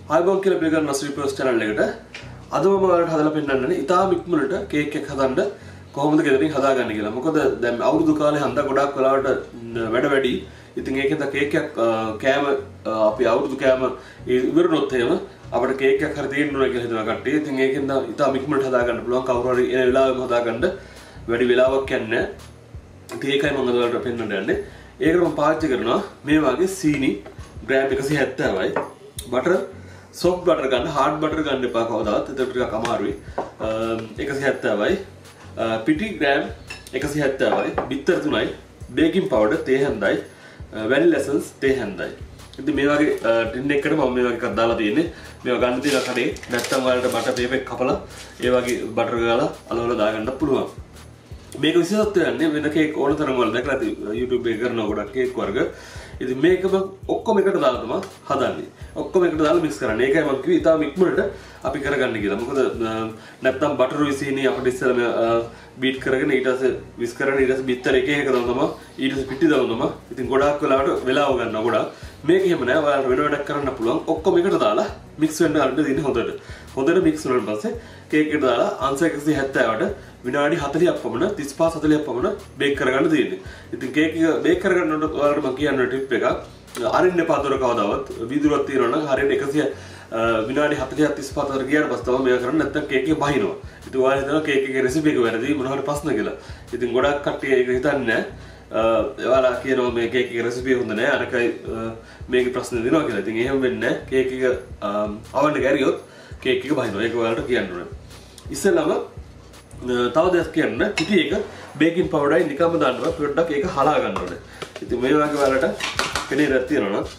ආයිබෝන් කියලා පිළිගන්න Sri Flavours channel එකට අද මම ඔයාලට හදලා පෙන්නන්නේ ඉතාලි ඉක්මනට කේක් එකක් හදන්න කොහොමද ගෙදරින් හදාගන්නේ කියලා. මොකද දැන් අවුරුදු කාලේ හන්ද ගොඩක් වෙලාවට වැඩ වැඩි. ඉතින් ඒකෙන්ද කේක් එකක් කෑම අපි අවුරුදු කෑම ඉවරනොත් එහෙම අපිට කේක් එකක් හරි දෙන්න ඕන කියලා හිතනවා කට්ටිය. ඉතින් ඒකෙන්ද ඉතාලි ඉක්මනට හදාගන්න පුළුවන්. කවුරු හරි එන වෙලාවෙම හදාගන්න වැඩි වෙලාවක් යන්නේ නැහැ. ඉතින් ඒකයි මම ඔයාලට පෙන්නන්න යන්නේ. ඒකට මම පාවිච්චි කරනවා මේ වගේ සීනි ග්‍රෑම් 170යි. බටර් soft butter ගන්න hard butter ගන්න එපා කවදාවත්. ඒක ටිකක් අමාරුයි. 170යි. පිටි ග්‍රෑම් 170යි. බිත්තර 3යි. baking powder තේ හැන්දයි. vanilla essence තේ හැන්දයි. ඉතින් මේ වගේ ටින් එකකට මම මේ වගේ එකක් දාලා තියෙන්නේ. මේවා ගන්න තියෙන කඩේ නැත්තම් ඔයාලට බටර් පේපර් එක කපලා ඒ වගේ බටර් ගාලා අලවලා දාගන්න පුළුවන්. මේක විශේෂත්වය යන්නේ වෙන කේක් ඕන තරම් වල දැකලා YouTube එකේ කරන ගොඩක් කේක් වර්ග. ඉතින් මේකම ඔක්කොම එකට දාලා තමයි හදන්නේ. ඔක්කොම එකට දාලා මික්ස් කරන්නේ. ඒකයි මම කිව්වේ ඉතාලි ඉක්මනට අපි කරගන්න කියලා. මොකද නැත්තම් බටර් විසීනි අපිට ඉස්සෙල්ලා බීට් කරගෙන ඊට පස්සේ විස් කරගෙන ඊට පස්සේ බිත්තර එක එක දානවා තමයි. ඊට පස්සේ පිටි දානවා තමයි. ඉතින් ගොඩාක් වෙලාවට වෙලාව ගන්නවා ගොඩාක්. මේක එහෙම නෑ. ඔයාලට වෙන වැඩක් කරන්න පුළුවන්. ඔක්කොම එකට දාලා මික්ස් වෙන්න අරන් දෙන්න හොඳට. හොඳට මික්ස් වුණාට පස්සේ කේක් එකට දාලා අංශ 170ට විනාඩි 40ක් පමණ 35 40ක් පමණ බේක් කරගන්න තියෙන්නේ. ඉතින් කේක් එක බේක් කරගන්නකොට ඔයාලට මම කියන්න ටිප් එකක් අරින්න එපා දොර කවදාවත්. වීදුරුවක් තියෙනවා නම් හරියට 100 විනාඩි 40ක් 35 අතර ගියාට පස්සේ තමයි මේක කරන්නේ. නැත්නම් කේක් එක බහිනවා. ඉතින් ඔයාලා හිතනවා කේක් එකේ රෙසිපි එක වැරදි මොනවා හරි ප්‍රශ්න කියලා. ඉතින් ගොඩක් කට්ටිය ඒක හිතන්නේ නැහැ. ඔයාලා කියනවා මේ කේක් එකේ රෙසිපි හොඳ නැහැ. අරකයි මේකේ ප්‍රශ්න දෙනවා කියලා. ඉතින් එහෙම වෙන්නේ නැහැ. කේක් එක අවන්න ගැරියොත් කේක් එක බහිනවා. ඒක ඔයාලට කියන්න ඕනේ. ඉස්සෙල්ලාම තව දෙයක් කියන්න පිටි එක බේකින් පවුඩරයි නිකම්ම දාන්නවා පොඩ්ඩක් ඒක හලා ගන්න ඕනේ. ඉතින් මේ වගේ වලට කෙනෙක් තියෙනවා නම්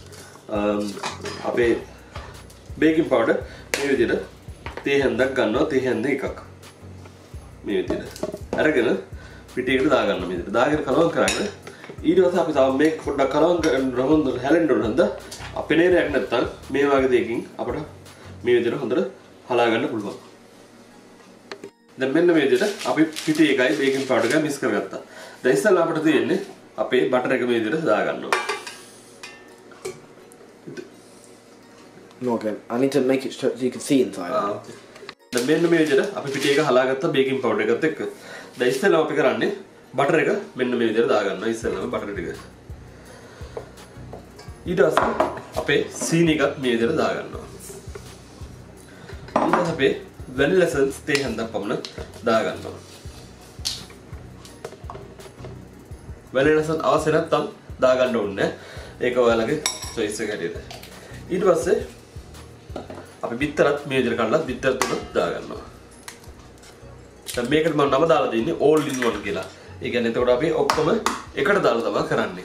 අපේ බේකින් පවුඩර් මේ විදිහට තේ හැන්දක් ගන්නවා තේ හැන්ද එකක් මේ විදිහට අරගෙන පිටි එකට දා ගන්න මේ විදිහට දාගෙන කලවම් කරගෙන ඊට පස්සේ අපි තව මේක පොඩ්ඩක් කලවම් රහොන්ද හැලෙන්න ඕන හන්ද අපේ නේරයක් නැත්තම් මේ වගේ දෙයකින් අපිට මේ විදිහට හොඳට හලා ගන්න පුළුවන්. දැන් මෙන්න මේ විදිහට අපි පිටි එකයි බේකින් පවුඩර් එකයි මික්ස් කරගත්තා. දැන් ඉස්සෙල්ලා අපිට තියෙන්නේ අපේ බටර් එක මේ විදිහට දා ගන්නවා. No, again. I need to make it so you can see inside. දැන් මෙන්න මේ විදිහට අපි පිටි එක හලාගත්ත බේකින් පවුඩර් එකත් එක්ක. දැන් ඉස්සෙල්ලා අපි කරන්නේ බටර් එක මෙන්න මේ විදිහට දා ගන්නවා. ඉස්සෙල්ලාම බටර් ටික. ඊට පස්සේ අපේ සීනි එකත් මේ විදිහට දා ගන්නවා. ඊට පස්සේ අපේ vanilla essence තේ හැන්දක් පමණ දා ගන්නවා. vanilla essence අවශ්‍ය නැත්නම් දා ගන්න ඕනේ. ඒක ඔයාලගේ choice එක හැටියට. ඊට පස්සේ අපි බිත්තරත් මේ විදිහට කඩලා බිත්තර තුන දා ගන්නවා. දැන් මේකට මම නම දාලා දෙන්නේ all in one කියලා. ඒ කියන්නේ එතකොට අපි ඔක්කොම එකට දාලා තමයි කරන්නේ.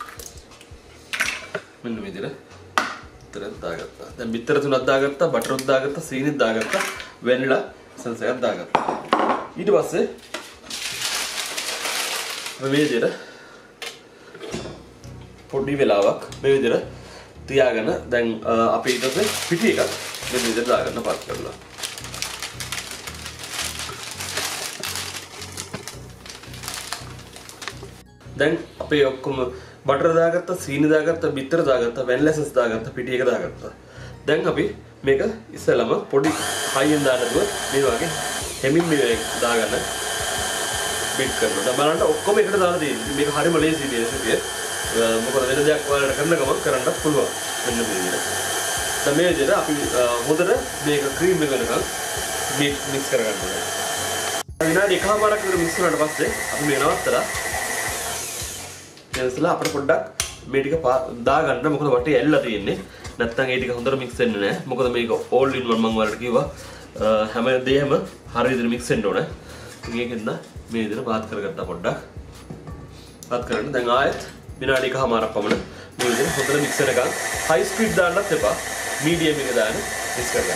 මෙන්න මේ විදිහට බිත්තරත් දාගත්තා. දැන් බිත්තර තුනක් දාගත්තා, බටරුත් දාගත්තා, සීනිත් දාගත්තා, vanilla essence එකක් දාගත්තා. ඊට පස්සේ මේ විදිහට පොඩි වෙලාවක් මේ විදිහට තියාගෙන දැන් අපි ඊට පස්සේ පිටි එකක් මේ විදිහට දාගන්න පත් කරලා. දැන් අපේ ඔක්කොම බටර් දාගත්තා, සීනි දාගත්තා, බිත්තර දාගත්තා, vanilla essence දාගත්තා, පිටි එක දාගත්තා. දැන් අපි මේක ඉස්සෙල්ලාම පොඩි හයියෙන් දාන්නදුව මේ වගේ හැමින් මේ දාගන්න බීට් කරනවා. දැන් බලන්න ඔක්කොම එකට දාලා තියෙන්නේ. මේක හරියම ලේසි රෙසිපිය. මොකද වෙන දෙයක් ඔයාලට කරන ගමන් කරන්නත් පුළුවන්. මෙන්න මේ විදිහට. දැන් මේ විදිහට අපි හොඳට මේක ක්‍රීම් එක වෙනකන් මික්ස් කරගන්න ඕනේ. විනාඩි 1කමාරක් විතර මික්ස් කරාට පස්සේ අපි මේ නවත්තලා දැන් අපිට පොඩ්ඩක් මේ ටික දාගන්න. මොකද වටේ ඇල්ලලා තියෙන්නේ. නැත්තම් ඒ ටික හොඳට මික්ස් වෙන්නේ නැහැ. මොකද මේක all in one මම ඔයාලට කිව්වා හැම දෙයක්ම හරිය විදිහට මික්ස් වෙන්න ඕනේ. ඉතින් ඒකෙන්ද මේ විදිහට පාත් කරගත්තා පොඩ්ඩක්. පාත් කරගෙන දැන් ආයෙත් විනාඩි 1කමාරක් පමණ මේ විදිහට හොඳට මික්ස් වෙනකන් high speed දාන්නත් එපා. medium එක දාන්න මික්ස් කරගන්න.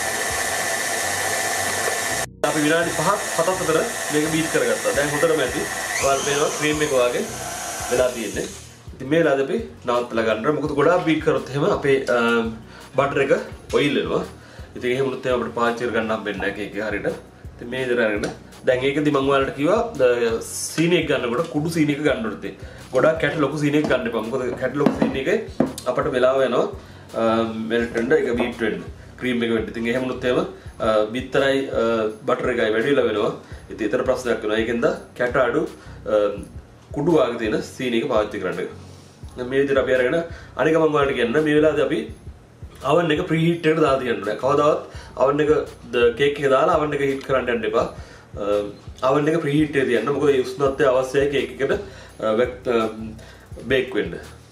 අපි විනාඩි 5ක් 7ක් අතර මේක බීට් කරගත්තා. දැන් හොඳටම ඇති. ඔයාලට පේනවා ක්‍රීම් එක වගේ වෙලා තියෙන්නේ. ඉතින් මේ වෙලාවදී අපි නවත්තලා ගන්නවා. මොකද ගොඩාක් බීට් කරොත් එහෙම අපේ බටර් එක ඔයිල් වෙනවා. ඉතින් එහෙම වුණොත් එහෙම අපිට පාවිච්චි කරගන්න හම්බෙන්නේ නැහැ කේක් එක හරියට. ඉතින් මේ විදිහට අරගෙන දැන් ඒකදී මම ඔයාලට කිව්වා සීනි එක ගන්නකොට කුඩු සීනි එක ගන්න ඕනේ. ගොඩාක් කැට ලොකු සීනි එක ගන්න එපා. මොකද කැට ලොකු සීනි එකේ අපිට වෙලාව යනවා මෙල්ට් වෙන්න ඒක බීට් වෙන්න ක්‍රීම් එක වෙන්න. ඉතින් එහෙම වුණොත් එහෙම බිත්තරයි බටර් එකයි වැඩි වෙලා වෙනවා. ඉතින් ඒතර ප්‍රශ්නයක් වෙනවා. ඒකෙන්ද කැට අඩු කුඩු වාගේ තියෙන සීනි එක පාවිච්චි කරන්න. දැන් මේ විදිහට අපි අරගෙන අනික මම ඔයාලට කියන්න මේ වෙලාවේදී අපි oven එක ප්‍රීහීට් එකට දාලා තියන්න ඕනේ. කවදාවත් oven එක කේක් එක දාලා oven එක හීට් කරන්න යන්න එපා. oven එක ප්‍රීහීට් එකේ තියන්න. මොකද ඒ උෂ්ණත්වය අවශ්‍යයි කේක් එකට බේක් වෙන්න.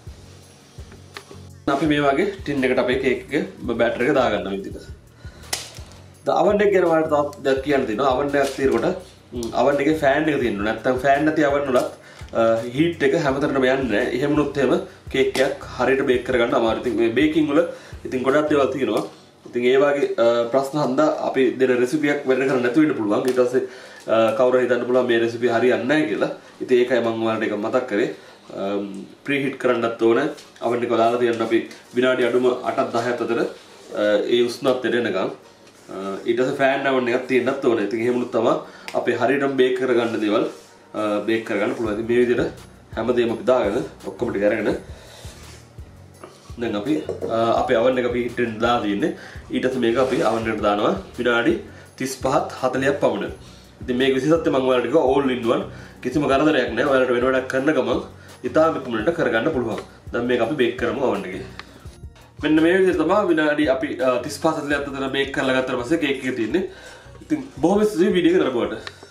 අපි මේ වගේ ටින් එකට අපේ කේක් එක බැටර් එක දාගන්න විදිහට. දැන් oven එක ගැන ඔයාලට තවත් කියන්න තියෙනවා. oven එකක් තියෙනකොට oven එකේ ෆෑන් එක තියෙන්න ඕනේ. නැත්නම් ෆෑන් නැති oven වලත් හීට් එක හැමතැනම යන්නේ නැහැ. එහෙම වුණොත් එහෙම කේක් එකක් හරියට බේක් කරගන්න අමාරුයි. ඉතින් මේ බේකින් වල ඉතින් ගොඩක් දේවල් තියෙනවා. ඉතින් ඒ වගේ ප්‍රශ්න හන්දා අපි දෙන රෙසිපියක් වැඩ කරන්න නැතුව ඉන්න පුළුවන්. ඊට පස්සේ කවුරු හිතන්න පුළුවන් මේ රෙසිපි හරියන්නේ නැහැ කියලා. ඉතින් ඒකයි මම ඔයාලට ඒක මතක් කරේ. ප්‍රීහීට් කරන්නත් ඕනේ. oven එක දාලා තියන්න අපි විනාඩි අඩුම 8ක් 10ක් අතර ඒ උෂ්ණත්වයට එනකම්. ඊට පස්සේ ෆෑන් oven එකක් තියෙන්නත් ඕනේ. ඉතින් එහෙම වුණොත් තමයි අපේ හරියටම බේක් කරගන්න දේවල් බේක් කරගන්න පුළුවන්. ඉතින් මේ විදිහට හැමදේම අපි දාගෙන ඔක්කොම ටික අරගෙන දැන් අපි අපේ oven එක preheat වෙන්න දාලා තියෙන්නේ. ඊට පස්සේ මේක අපි oven එකට දානවා විනාඩි 35ත් 40ක් පමණ. ඉතින් මේක විශේෂත්වය මම ඔයාලට කිව්වා all in one. කිසිම කරදරයක් නැහැ. ඔයාලට වෙන වැඩක් කරන ගමන් ඉතාම ඉක්මනට කරගන්න පුළුවන්. දැන් මේක අපි බේක් කරමු oven එකේ. මෙන්න මේ විදිහට තමයි විනාඩි අපි 35 40ක් අතර බේක් කරලා ගත්තාට පස්සේ කේක් එක තියෙන්නේ. ඉතින් බොහොම ස්තුතියි වීඩියෝ එක නරඹුවට.